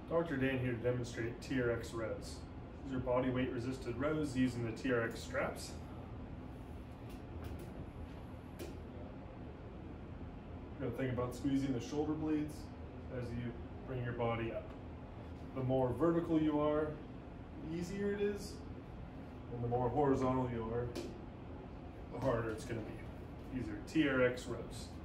Dr. Dan here to demonstrate TRX rows. These are body weight resisted rows using the TRX straps. You're gonna think about squeezing the shoulder blades as you bring your body up. The more vertical you are, the easier it is, and the more horizontal you are, the harder it's gonna be. These are TRX rows.